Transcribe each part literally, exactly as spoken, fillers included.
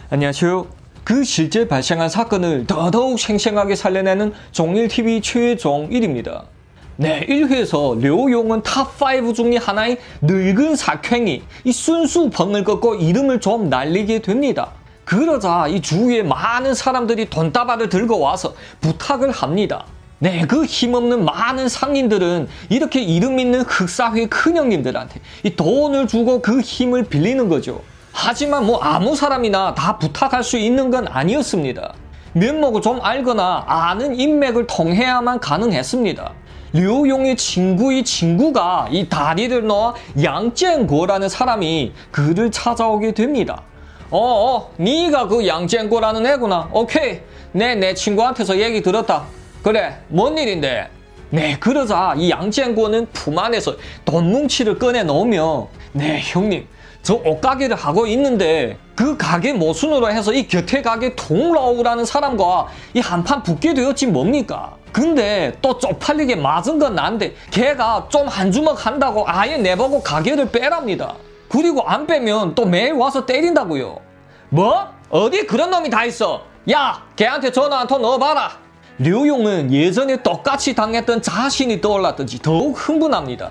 안녕하세요. 그 실제 발생한 사건을 더더욱 생생하게 살려내는 종일티비 최종일입니다. 네, 일 회에서 류용은 탑 오 중의 하나인 늙은 사괭이 이 순수벙을 꺾고 이름을 좀 날리게 됩니다. 그러자 이 주위에 많은 사람들이 돈다발을 들고 와서 부탁을 합니다. 네, 그 힘없는 많은 상인들은 이렇게 이름 있는 흑사회 큰형님들한테 이 돈을 주고 그 힘을 빌리는 거죠. 하지만 뭐 아무 사람이나 다 부탁할 수 있는 건 아니었습니다. 면목을 좀 알거나 아는 인맥을 통해야만 가능했습니다. 류용의 친구의 친구가 이 다리를 놓아 양쟁고라는 사람이 그를 찾아오게 됩니다. 어어, 네가 그 양쟁고라는 애구나. 오케이, 내 내 친구한테서 얘기 들었다. 그래, 뭔 일인데? 네, 그러자 이 양쟁고는 품 안에서 돈 뭉치를 꺼내 놓으며, 네, 형님, 저 옷가게를 하고 있는데 그 가게 모순으로 해서 이 곁에 가게 동라오라는 사람과 이 한판 붙게 되었지 뭡니까? 근데 또 쪽팔리게 맞은 건 난데 걔가 좀 한 주먹 한다고 아예 내보고 가게를 빼랍니다. 그리고 안 빼면 또 매일 와서 때린다고요. 뭐? 어디 그런 놈이 다 있어? 야, 걔한테 전화 한 통 넣어봐라. 류용은 예전에 똑같이 당했던 자신이 떠올랐던지 더욱 흥분합니다.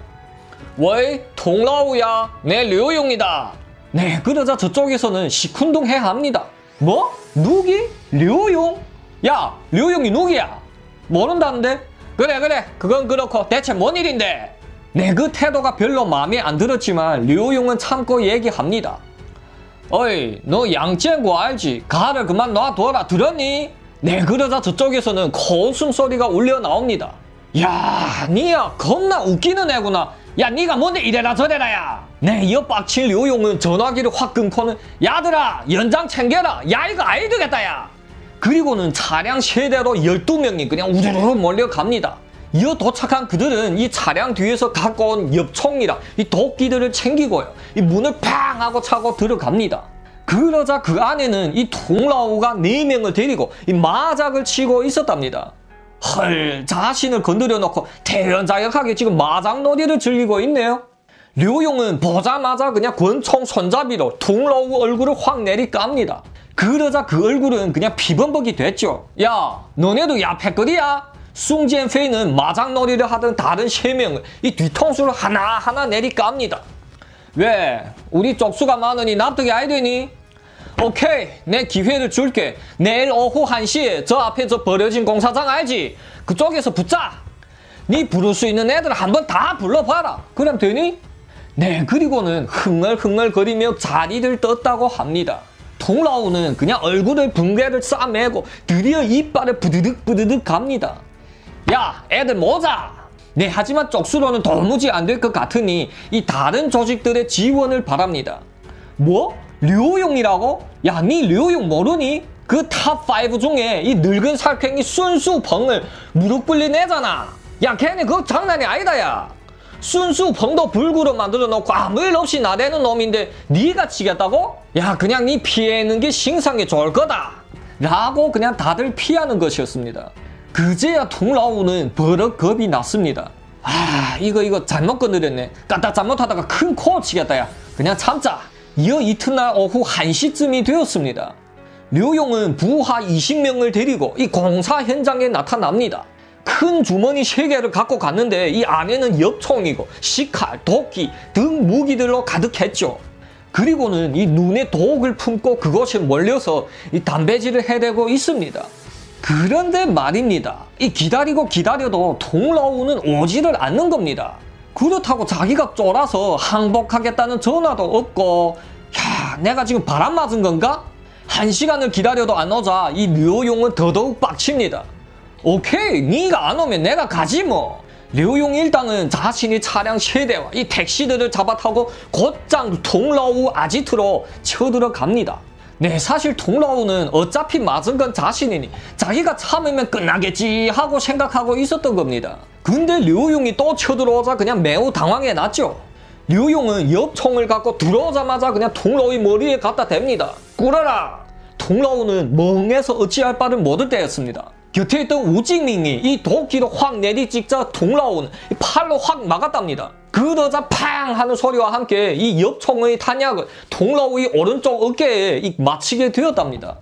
왜? 동라오야, 내 류용이다. 네, 그러자 저쪽에서는 시큰둥해 합니다. 뭐? 누기? 류용? 야, 류용이 누구야? 모른다는데? 그래 그래, 그건 그렇고 대체 뭔 일인데? 네, 그 태도가 별로 마음에 안 들었지만 류용은 참고 얘기합니다. 어이, 너 양쟁고 알지? 가를 그만 놔둬라, 들었니? 네, 그러자 저쪽에서는 코웃음 소리가 울려 나옵니다. 야, 니야 겁나 웃기는 애구나. 야, 니가 뭔데 이래라 저래라 야. 네, 이어 빡친 류용은 전화기를 확 끊고는 야들아, 연장 챙겨라. 야, 이거 아이 되겠다 야. 그리고는 차량 세대로 열두 명이 그냥 우르르 몰려갑니다. 이어 도착한 그들은 이 차량 뒤에서 갖고 온 엽총이랑 이 도끼들을 챙기고요, 이 문을 팡 하고 차고 들어갑니다. 그러자 그 안에는 이 동라오가 네 명을 데리고 이 마작을 치고 있었답니다. 헐, 자신을 건드려 놓고 대연자역하게 지금 마장놀이를 즐기고 있네요. 류용은 보자마자 그냥 권총 손잡이로 동라오 얼굴을 확 내리깝니다. 그러자 그 얼굴은 그냥 피범벅이 됐죠. 야, 너네도 야패거리야? 숭지엔페이는 마장놀이를 하던 다른 세 명을 이 뒤통수를 하나하나 내리깝니다. 왜? 우리 쪽수가 많으니 납득이 아이 되니? 오케이, 내 기회를 줄게. 내일 오후 한 시에 저 앞에 저 버려진 공사장 알지? 그쪽에서 붙자. 네 부를 수 있는 애들 한번 다 불러봐라. 그럼 되니? 네, 그리고는 흥얼흥얼거리며 자리를 떴다고 합니다. 동라오는 그냥 얼굴에 붕괴를 싸매고 드디어 이빨을 부드득 부드득 갑니다. 야, 애들 모자! 네, 하지만 쪽수로는 도무지 안 될 것 같으니 이 다른 조직들의 지원을 바랍니다. 뭐? 류용이라고? 야, 니 류용 모르니? 그 탑 오 중에 이 늙은 살쾡이 순수벙을 무릎 꿇린 애잖아. 야, 걔네 그거 장난이 아니다 야. 순수벙도 불구로 만들어 놓고 아무 일 없이 나대는 놈인데 니가 치겠다고? 야, 그냥 니 피해는 게 신상에 좋을 거다 라고 그냥 다들 피하는 것이었습니다. 그제야 동라오는 버럭 겁이 났습니다. 아, 이거 이거 잘못 건드렸네. 까딱 잘못하다가 큰 코 치겠다 야. 그냥 참자. 이어 이튿날 오후 한 시쯤이 되었습니다. 류용은 부하 이십 명을 데리고 이 공사 현장에 나타납니다. 큰 주머니 세 개를 갖고 갔는데 이 안에는 엽총이고 식칼, 도끼 등 무기들로 가득했죠. 그리고는 이 눈에 독을 품고 그곳에 몰려서 이 담배질을 해대고 있습니다. 그런데 말입니다. 이 기다리고 기다려도 동라오는 오지를 않는 겁니다. 그렇다고 자기가 쫄아서 항복하겠다는 전화도 없고, 야, 내가 지금 바람 맞은 건가? 한 시간을 기다려도 안 오자 이 류용은 더더욱 빡칩니다. 오케이, 네가 안 오면 내가 가지 뭐. 류용 일당은 자신이 차량 세대와 이 택시들을 잡아타고 곧장 동라오 아지트로 쳐들어갑니다. 네, 사실 동라오는 어차피 맞은 건 자신이니 자기가 참으면 끝나겠지 하고 생각하고 있었던 겁니다. 근데 류용이 또 쳐들어오자 그냥 매우 당황해 났죠. 류용은 엽총을 갖고 들어오자마자 그냥 동라오의 머리에 갖다 댑니다. 꿇어라! 동라오는 멍해서 어찌할 바를 못할 때였습니다. 곁에 있던 우징밍이 이 도끼로 확 내리찍자 동라오는 팔로 확 막았답니다. 그러자 팡 하는 소리와 함께 이 엽총의 탄약을 동라오의 오른쪽 어깨에 맞히게 되었답니다.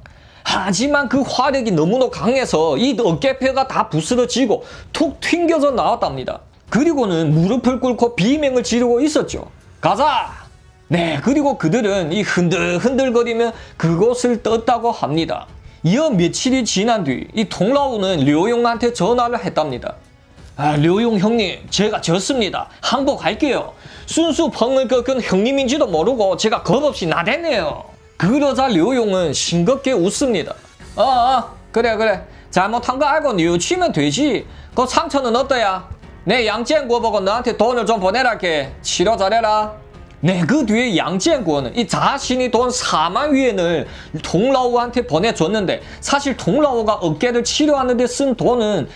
하지만 그 화력이 너무나 강해서 이 어깨뼈가 다 부스러지고 툭 튕겨져 나왔답니다. 그리고는 무릎을 꿇고 비명을 지르고 있었죠. 가자! 네, 그리고 그들은 이 흔들흔들거리며 그곳을 떴다고 합니다. 이어 며칠이 지난 뒤 이 동라오는 류용한테 전화를 했답니다. 아, 류용 형님, 제가 졌습니다. 항복할게요. 순수 펑을 꺾은 형님인지도 모르고 제가 겁없이 나댔네요. 그러자 류용은 싱겁게 웃습니다. 어, 어, 그래 그래. 잘못한 거 알고 뉘우치면 되지. 그 상처는 어떠야? 내 양지엔고 보고 너한테 돈을 좀 보내랄게. 치료 잘해라. 네, 그 뒤에 양지엔고는 이 자신이 돈 사만 위엔을 동라오한테 보내줬는데 사실 동라오가 어깨를 치료하는 데 쓴 돈은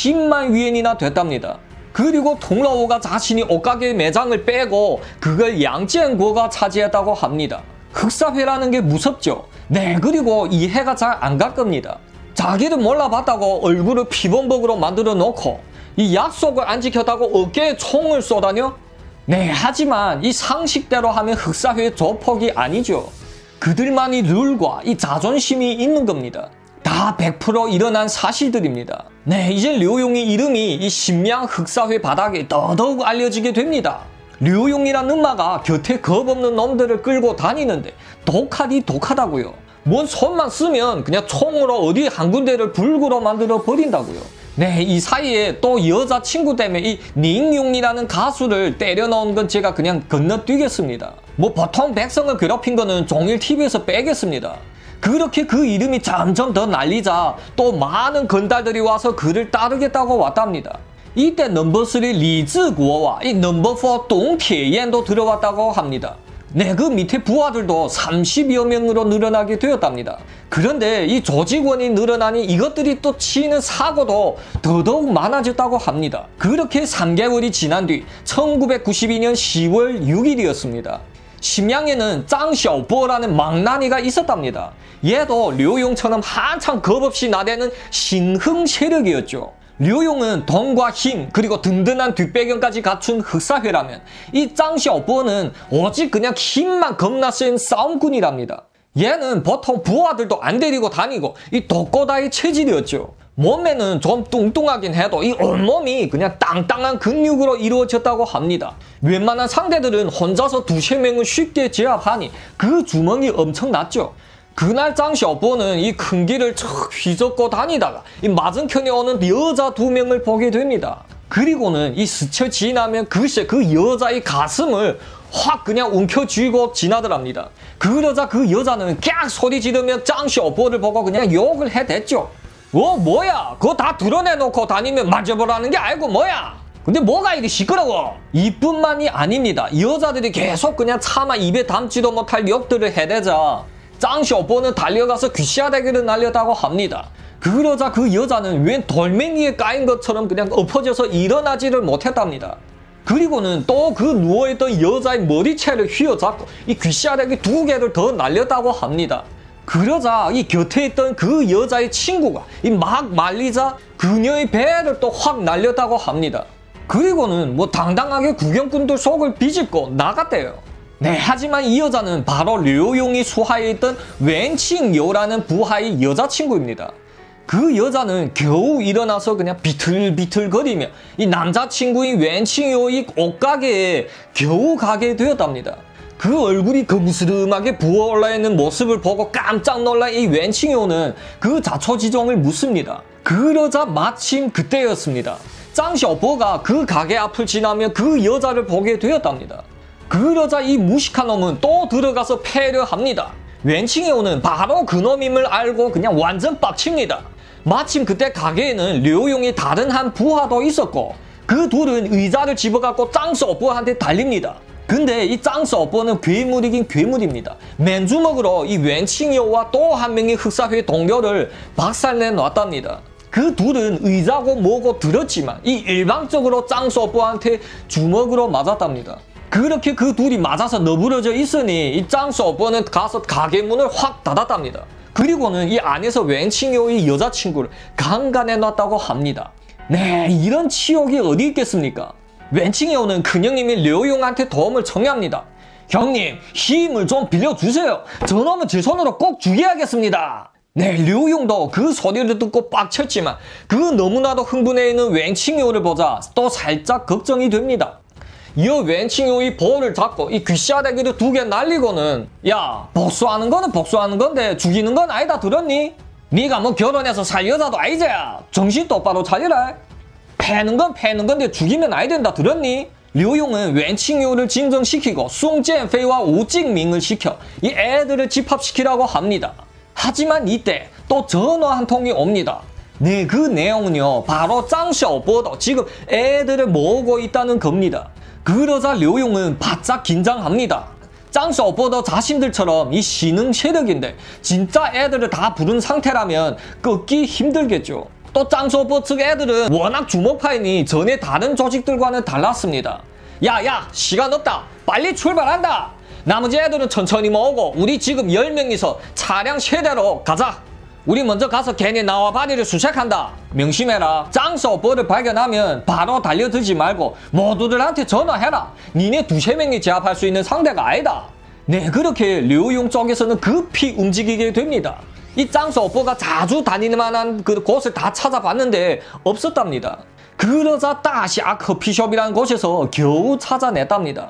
십만 위엔이나 됐답니다. 그리고 동라오가 자신이 옷가게 매장을 빼고 그걸 양지엔고가 차지했다고 합니다. 흑사회라는 게 무섭죠. 네, 그리고 이해가 잘 안 갈 겁니다. 자기를 몰라봤다고 얼굴을 피범벅으로 만들어 놓고 이 약속을 안 지켰다고 어깨에 총을 쏘다뇨? 네, 하지만 이 상식대로 하면 흑사회의 조폭이 아니죠. 그들만이 룰과 이 자존심이 있는 겁니다. 다 백 퍼센트 일어난 사실들입니다. 네, 이제 류용의 이름이 이 심양 흑사회 바닥에 더더욱 알려지게 됩니다. 류용이란 음마가 곁에 겁없는 놈들을 끌고 다니는데 독하디 독하다고요. 뭔 손만 쓰면 그냥 총으로 어디 한 군데를 불구로 만들어 버린다고요. 네, 이 사이에 또 여자친구 때문에 이 닝용이라는 가수를 때려넣은 건 제가 그냥 건너뛰겠습니다. 뭐 보통 백성을 괴롭힌 거는 종일티비에서 빼겠습니다. 그렇게 그 이름이 점점 더 날리자 또 많은 건달들이 와서 그를 따르겠다고 왔답니다. 이때 넘버 쓰리 리즈구어와 이 넘버 포 동태옌도 들어왔다고 합니다. 네, 그 밑에 부하들도 삼십여 명으로 늘어나게 되었답니다. 그런데 이 조직원이 늘어나니 이것들이 또 치는 사고도 더더욱 많아졌다고 합니다. 그렇게 삼 개월이 지난 뒤 천구백구십이 년 시월 육일이었습니다. 심양에는 짱小波라는 망나니가 있었답니다. 얘도 류용처럼 한참 겁없이 나대는 신흥 세력이었죠. 류용은 돈과 힘 그리고 든든한 뒷배경까지 갖춘 흑사회라면 이 짱小波는 오직 그냥 힘만 겁나 센 싸움꾼이랍니다. 얘는 보통 부하들도 안 데리고 다니고 이 독고다의 체질이었죠. 몸매는 좀 뚱뚱하긴 해도 이 온몸이 그냥 땅땅한 근육으로 이루어졌다고 합니다. 웬만한 상대들은 혼자서 두세 명을 쉽게 제압하니 그 주먹이 엄청났죠. 그날 짱小波는 이 큰 길을 척 휘젓고 다니다가 이 맞은편에 오는 여자 두 명을 보게 됩니다. 그리고는 이 스쳐 지나면 글쎄 그 여자의 가슴을 확 그냥 움켜쥐고 지나더랍니다. 그러자 그 여자는 깍 소리 지르며 짱小波를 보고 그냥 욕을 해댔죠. 어, 뭐야? 그거 다 드러내놓고 다니면 만져보라는 게 알고 뭐야? 근데 뭐가 이리 시끄러워? 이뿐만이 아닙니다. 여자들이 계속 그냥 차마 입에 담지도 못할 욕들을 해대자 짱小波는 달려가서 귀시아대기를 날렸다고 합니다. 그러자 그 여자는 웬 돌멩이에 까인 것처럼 그냥 엎어져서 일어나지를 못했답니다. 그리고는 또 그 누워있던 여자의 머리채를 휘어잡고 이 귀시아대기 두 개를 더 날렸다고 합니다. 그러자 이 곁에 있던 그 여자의 친구가 이 막 말리자 그녀의 배를 또 확 날렸다고 합니다. 그리고는 뭐 당당하게 구경꾼들 속을 비집고 나갔대요. 네, 하지만 이 여자는 바로 류용이 수하에 있던 웬칭요라는 부하의 여자친구입니다. 그 여자는 겨우 일어나서 그냥 비틀비틀거리며 이 남자친구인 웬칭요의 옷가게에 겨우 가게 되었답니다. 그 얼굴이 거무스름하게 부어올라 있는 모습을 보고 깜짝 놀란 이 웬칭요는 그 자초지종을 묻습니다. 그러자 마침 그때였습니다. 짱小波가 그 가게 앞을 지나며 그 여자를 보게 되었답니다. 그러자 이 무식한 놈은 또 들어가서 패려 합니다. 웬칭요는 바로 그놈임을 알고 그냥 완전 빡칩니다. 마침 그때 가게에는 류용이 다른 한 부하도 있었고 그 둘은 의자를 집어갖고 짱小波한테 달립니다. 근데 이 짱小波는 괴물이긴 괴물입니다. 맨주먹으로 이 웬칭요와 또 한 명의 흑사회 동료를 박살내 놨답니다. 그 둘은 의자고 뭐고 들었지만 이 일방적으로 짱小波한테 주먹으로 맞았답니다. 그렇게 그 둘이 맞아서 너부러져 있으니 이 짱小波는 가서 가게 문을 확 닫았답니다. 그리고는 이 안에서 웬칭요의 여자친구를 강간해놨다고 합니다. 네, 이런 치욕이 어디 있겠습니까? 웬칭요는 큰형님이 류용한테 도움을 청해합니다. 형님, 힘을 좀 빌려주세요. 저놈은 제 손으로 꼭 죽여야겠습니다. 네, 류용도 그 소리를 듣고 빡쳤지만 그 너무나도 흥분해 있는 웬칭요를 보자 또 살짝 걱정이 됩니다. 이어 웬칭요의 볼을 잡고 이 귀싸대기를 두 개 날리고는 야, 복수하는 거는 복수하는 건데 죽이는 건 아니다 들었니? 네가 뭐 결혼해서 살 여자도 아니지? 정신 똑바로 차리라. 패는 건 패는 건데 죽이면 아니 된다 들었니? 류용은 웬칭요를 진정시키고 숭젠페이와 오징밍을 시켜 이 애들을 집합시키라고 합니다. 하지만 이때 또 전화 한 통이 옵니다. 네, 그 내용은요 바로 짱샤오보도 지금 애들을 모으고 있다는 겁니다. 그러자 류용은 바짝 긴장합니다. 짱샤오보도 자신들처럼 이 신흥 세력인데 진짜 애들을 다 부른 상태라면 끊기 힘들겠죠. 또 짱샤오보 측 애들은 워낙 주먹파이니 전에 다른 조직들과는 달랐습니다. 야야, 시간 없다. 빨리 출발한다. 나머지 애들은 천천히 모으고 우리 지금 열 명이서 차량 세대로 가자. 우리 먼저 가서 걔네 나와바리를 수색한다. 명심해라. 짱샤오보를 발견하면 바로 달려들지 말고 모두들한테 전화해라. 니네 두세 명이 제압할 수 있는 상대가 아니다. 네, 그렇게 류용 쪽에서는 급히 움직이게 됩니다. 이 짱샤오보가 자주 다니는 만한 그 곳을 다 찾아봤는데 없었답니다. 그러자 따시아 커피숍이라는 곳에서 겨우 찾아냈답니다.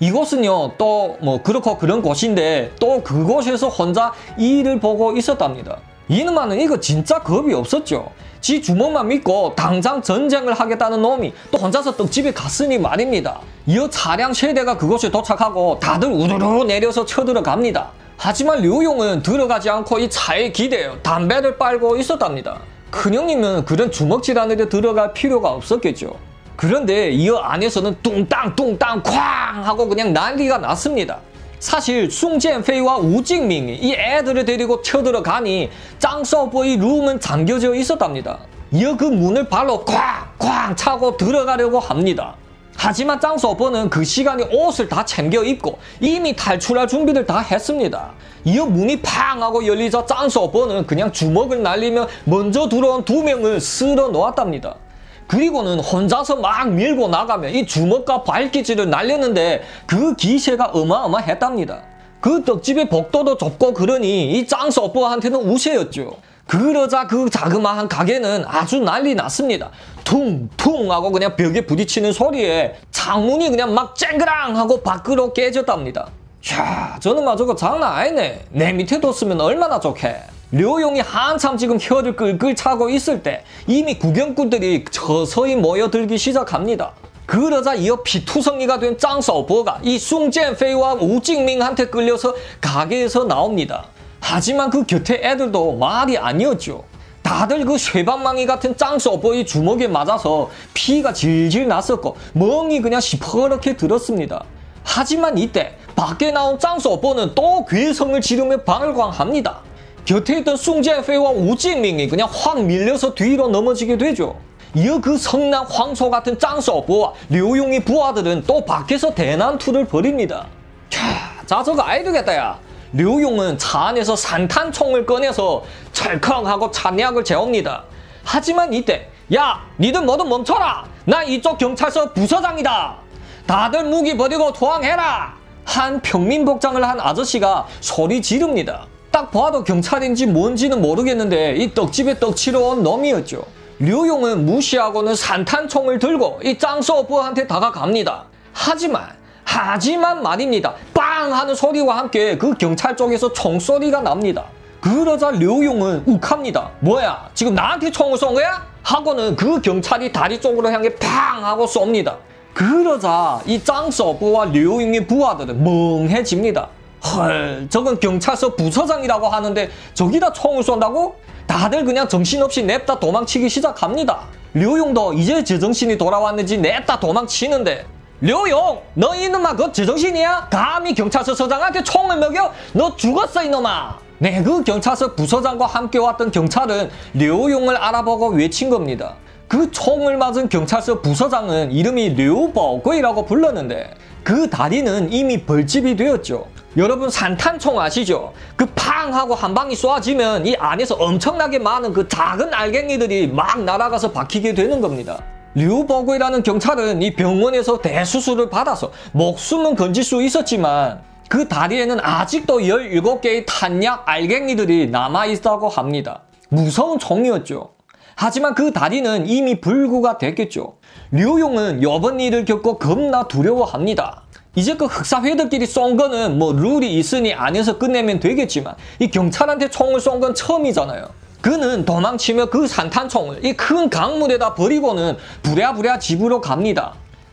이곳은요 또 뭐 그렇고 그런 곳인데 또 그곳에서 혼자 일을 보고 있었답니다. 이놈아는 이거 진짜 겁이 없었죠. 지 주먹만 믿고 당장 전쟁을 하겠다는 놈이 또 혼자서 떡집에 갔으니 말입니다. 이어 차량 세대가 그곳에 도착하고 다들 우르르 내려서 쳐들어갑니다. 하지만 류용은 들어가지 않고 이 차에 기대어 담배를 빨고 있었답니다. 큰형님은 그런 주먹질 안에 들어갈 필요가 없었겠죠. 그런데 이어 안에서는 뚱땅 뚱땅 쾅 하고 그냥 난리가 났습니다. 사실 숭젠페이와 우징밍이 이 애들을 데리고 쳐들어가니 짱샤오보의 룸은 잠겨져 있었답니다. 이어 그 문을 발로 쾅쾅 차고 들어가려고 합니다. 하지만 짱샤오보는 그 시간에 옷을 다 챙겨 입고 이미 탈출할 준비를 다 했습니다. 이어 문이 팡 하고 열리자 짱샤오보는 그냥 주먹을 날리며 먼저 들어온 두 명을 쓸어 놓았답니다. 그리고는 혼자서 막 밀고 나가며 이 주먹과 발기질을 날렸는데 그 기세가 어마어마했답니다. 그 떡집의 복도도 좁고 그러니 이 짱샤오보한테는 우세였죠. 그러자 그 자그마한 가게는 아주 난리 났습니다. 퉁퉁 하고 그냥 벽에 부딪히는 소리에 창문이 그냥 막 쨍그랑 하고 밖으로 깨졌답니다. 야, 저는 막 저거 장난 아니네. 내 밑에 뒀으면 얼마나 좋게. 류용이 한참 지금 혀를 끌끌 차고 있을 때 이미 구경꾼들이 서서히 모여들기 시작합니다. 그러자 이어 피투성이가 된 짱샤오보가 이 숭젠페이와 우징밍한테 끌려서 가게에서 나옵니다. 하지만 그 곁에 애들도 말이 아니었죠. 다들 그 쇠방망이 같은 짱샤오보의 주먹에 맞아서 피가 질질 났었고 멍이 그냥 시퍼렇게 들었습니다. 하지만 이때 밖에 나온 짱샤오보는 또 괴성을 지르며 발광합니다. 곁에 있던 숭젠페이와 우징밍이 그냥 확 밀려서 뒤로 넘어지게 되죠. 이어 그 성난 황소 같은 짱샤오보와 류용의 부하들은 또 밖에서 대난투를 벌입니다. 캬, 자 저거 아이 되겠다 야. 류용은 차 안에서 산탄총을 꺼내서 철컹하고 찬약을 재웁니다. 하지만 이때 야, 니들 모두 멈춰라. 나 이쪽 경찰서 부서장이다. 다들 무기 버리고 투항해라. 한 평민복장을 한 아저씨가 소리 지릅니다. 딱 봐도 경찰인지 뭔지는 모르겠는데 이 떡집에 떡치러 온 놈이었죠. 류용은 무시하고는 산탄총을 들고 이 짱샤오보한테 다가갑니다. 하지만 하지만 말입니다. 빵 하는 소리와 함께 그 경찰 쪽에서 총소리가 납니다. 그러자 류용은 욱합니다. 뭐야, 지금 나한테 총을 쏜 거야? 하고는 그 경찰이 다리 쪽으로 향해 팡 하고 쏩니다. 그러자 이 짱샤오보와 류용의 부하들은 멍해집니다. 헐, 저건 경찰서 부서장이라고 하는데 저기다 총을 쏜다고? 다들 그냥 정신없이 냅다 도망치기 시작합니다. 류용도 이제 제정신이 돌아왔는지 냅다 도망치는데 류용! 너 이놈아 그거 제정신이야? 감히 경찰서 서장한테 총을 먹여? 너 죽었어 이놈아! 네, 그 경찰서 부서장과 함께 왔던 경찰은 류용을 알아보고 외친 겁니다. 그 총을 맞은 경찰서 부서장은 이름이 류버거이라고 불렀는데 그 다리는 이미 벌집이 되었죠. 여러분 산탄총 아시죠? 그 팡 하고 한 방이 쏘아지면 이 안에서 엄청나게 많은 그 작은 알갱이들이 막 날아가서 박히게 되는 겁니다. 류버구이라는 경찰은 이 병원에서 대수술을 받아서 목숨은 건질 수 있었지만 그 다리에는 아직도 열일곱 개의 탄약 알갱이들이 남아있다고 합니다. 무서운 총이었죠. 하지만 그 다리는 이미 불구가 됐겠죠. 류용은 이번 일을 겪고 겁나 두려워합니다. 이제 그 흑사회들끼리 쏜 거는 뭐 룰이 있으니 안에서 끝내면 되겠지만 이 경찰한테 총을 쏜 건 처음이잖아요. 그는 도망치며 그 산탄총을 이 큰 강물에다 버리고는 부랴부랴 집으로 갑니다.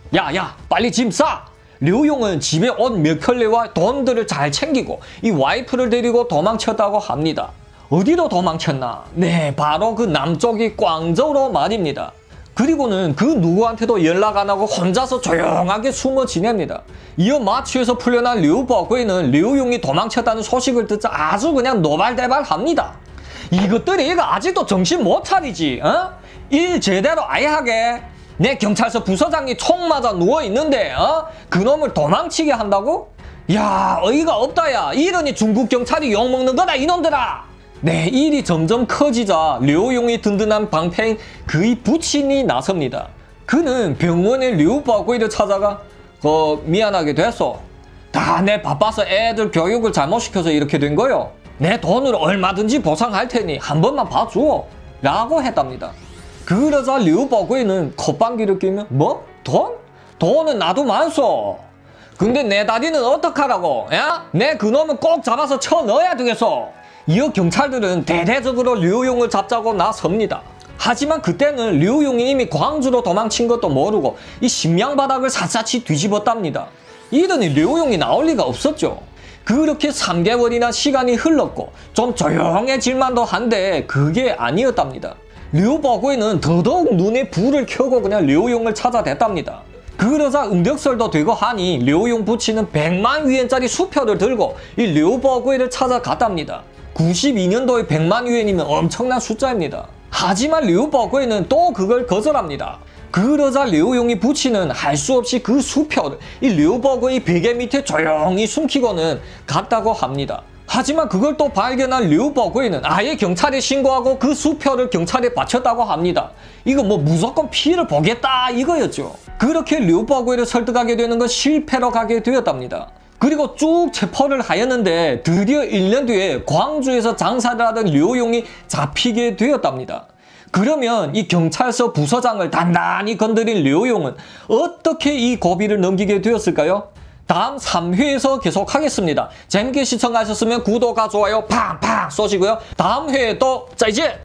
야야 빨리 짐 싸! 류용은 집에 옷 몇 켤레와 돈들을 잘 챙기고 이 와이프를 데리고 도망쳤다고 합니다. 어디로 도망쳤나? 네, 바로 그 남쪽이 광저우로 말입니다. 그리고는 그 누구한테도 연락 안 하고 혼자서 조용하게 숨어 지냅니다. 이어 마취에서 풀려난 류버구이는 류용이 도망쳤다는 소식을 듣자 아주 그냥 노발대발합니다. 이것들이 이거 아직도 정신 못 차리지, 어? 일 제대로 아예 하게. 내 경찰서 부서장이 총 맞아 누워있는데, 어? 그놈을 도망치게 한다고? 야, 어이가 없다, 야. 이러니 중국 경찰이 욕먹는 거다, 이놈들아! 네, 일이 점점 커지자 류용이 든든한 방패인 그의 부친이 나섭니다. 그는 병원에 류버구이를 찾아가 어, 미안하게 됐어. 다 내 바빠서 애들 교육을 잘못 시켜서 이렇게 된 거요. 내 돈으로 얼마든지 보상할 테니 한 번만 봐줘. 라고 했답니다. 그러자 류버구이는 콧방귀를 끼며 뭐? 돈? 돈은 나도 많소. 근데 내 다리는 어떡하라고? 야? 내 그놈은 꼭 잡아서 쳐 넣어야 되겠어. 이어 경찰들은 대대적으로 류용을 잡자고 나섭니다. 하지만 그때는 류용이 이미 광주로 도망친 것도 모르고 이 심양바닥을 샅샅이 뒤집었답니다. 이러니 류용이 나올 리가 없었죠. 그렇게 삼 개월이나 시간이 흘렀고 좀 조용해질만도 한데 그게 아니었답니다. 류버구이는 더더욱 눈에 불을 켜고 그냥 류용을 찾아댔답니다. 그러자 응덕설도 되고 하니 류용 부친은 백만 위엔짜리 수표를 들고 이 류버구이를 찾아갔답니다. 구십이 년도에 백만 위엔이면 엄청난 숫자입니다. 하지만 류버구이는 또 그걸 거절합니다. 그러자 류용이 부친은 할 수 없이 그 수표를 이 류버구이 베개 밑에 조용히 숨기고는 갔다고 합니다. 하지만 그걸 또 발견한 류버구이는 아예 경찰에 신고하고 그 수표를 경찰에 바쳤다고 합니다. 이거 뭐 무조건 피해를 보겠다 이거였죠. 그렇게 류버구이를 설득하게 되는 건 실패로 가게 되었답니다. 그리고 쭉 체포를 하였는데 드디어 일 년 뒤에 광주에서 장사를 하던 류용이 잡히게 되었답니다. 그러면 이 경찰서 부서장을 단단히 건드린 류용은 어떻게 이 고비를 넘기게 되었을까요? 다음 삼 회에서 계속하겠습니다. 재밌게 시청하셨으면 구독과 좋아요 팡팡 쏘시고요. 다음 회에 또 짜이제!